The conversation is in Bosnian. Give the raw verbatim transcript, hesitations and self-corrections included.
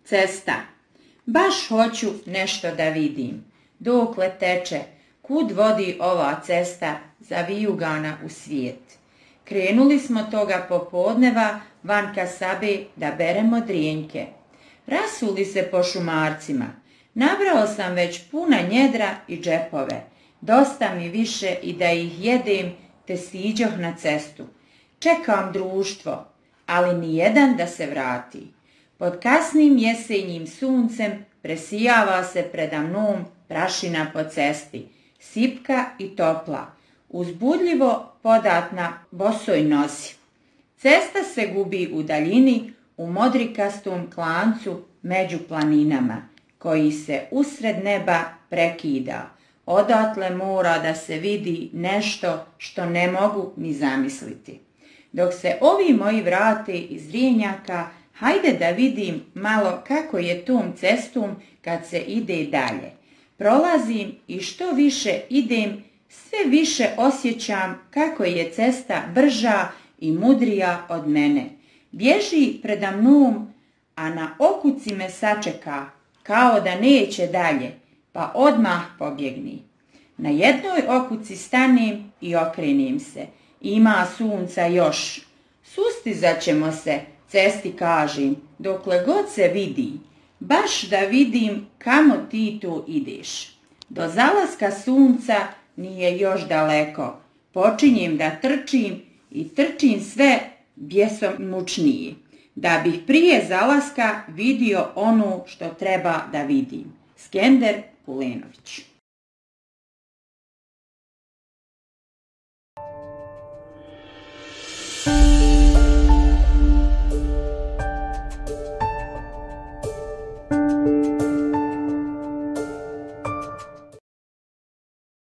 Cesta. Baš hoću nešto da vidim. Dokle teče, kud vodi ova cesta zavijugana u svijet. Krenuli smo toga popodneva van Kasabe da beremo drijenke. Rasuli se po šumarcima. Nabrao sam već puna njedra i džepove. Dosta mi više i da ih jedem, te siđoh na cestu. Čekam društvo, ali nijedan da se vrati. Pod kasnim jesenjim suncem presijava se preda mnom prašina po cesti, sipka i topla, uzbudljivo podatna bosoj nozi. Cesta se gubi u daljini u modrikastom klancu među planinama, koji se usred neba prekida. Odatle mora da se vidi nešto što ne mogu ni zamisliti. Dok se ovi moji vrate iz Rijenjaka, hajde da vidim malo kako je tom cestom kad se ide dalje. Prolazim i što više idem, sve više osjećam kako je cesta brža i mudrija od mene. Bježi preda mnom, a na okuci me sačeka, kao da neće dalje, pa odmah pobjegni. Na jednoj okuci stanem i okrenem se. Ima sunca još. Sustizat ćemo se, cesti kažem, dokle god se vidi. Baš da vidim kamo ti tu ideš. Do zalaska sunca nije još daleko. Počinjem da trčim i trčim sve bjesomučnije, da bih prije zalaska vidio ono što treba da vidim. Skender Pulenović.